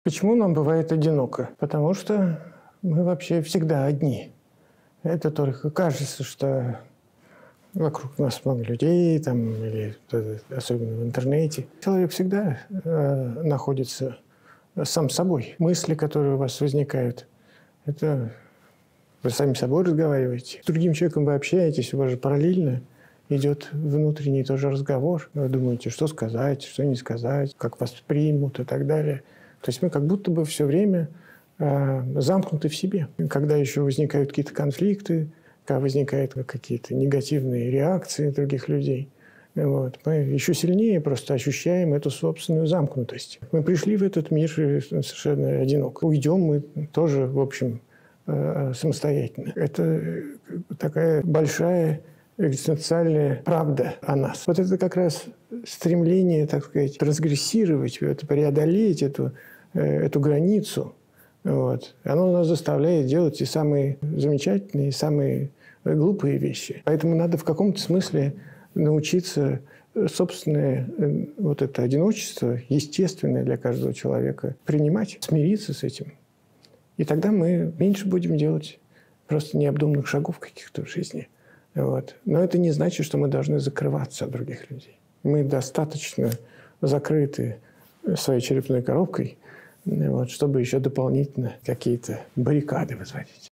Почему нам бывает одиноко? Потому что мы вообще всегда одни. Это только кажется, что вокруг нас много людей, там, или особенно в интернете. Человек всегда находится сам собой. Мысли, которые у вас возникают, это вы сами с собой разговариваете. С другим человеком вы общаетесь, у вас же параллельно идет внутренний тоже разговор. Вы думаете, что сказать, что не сказать, как вас примут и так далее. То есть мы как будто бы все время замкнуты в себе. Когда еще возникают какие-то конфликты, когда возникают какие-то негативные реакции других людей, вот, мы еще сильнее просто ощущаем эту собственную замкнутость. Мы пришли в этот мир совершенно одиноко. Уйдем мы тоже, в общем, самостоятельно. Это такая большая экзистенциальная правда о нас. Вот это как раз стремление, так сказать, трансгрессировать, преодолеть эту границу. Вот. Оно нас заставляет делать и самые замечательные, и самые глупые вещи. Поэтому надо в каком-то смысле научиться собственное вот это одиночество, естественное для каждого человека, принимать, смириться с этим. И тогда мы меньше будем делать просто необдуманных шагов каких-то в жизни. Вот. Но это не значит, что мы должны закрываться от других людей. Мы достаточно закрыты своей черепной коробкой, вот, чтобы еще дополнительно какие-то баррикады возводить.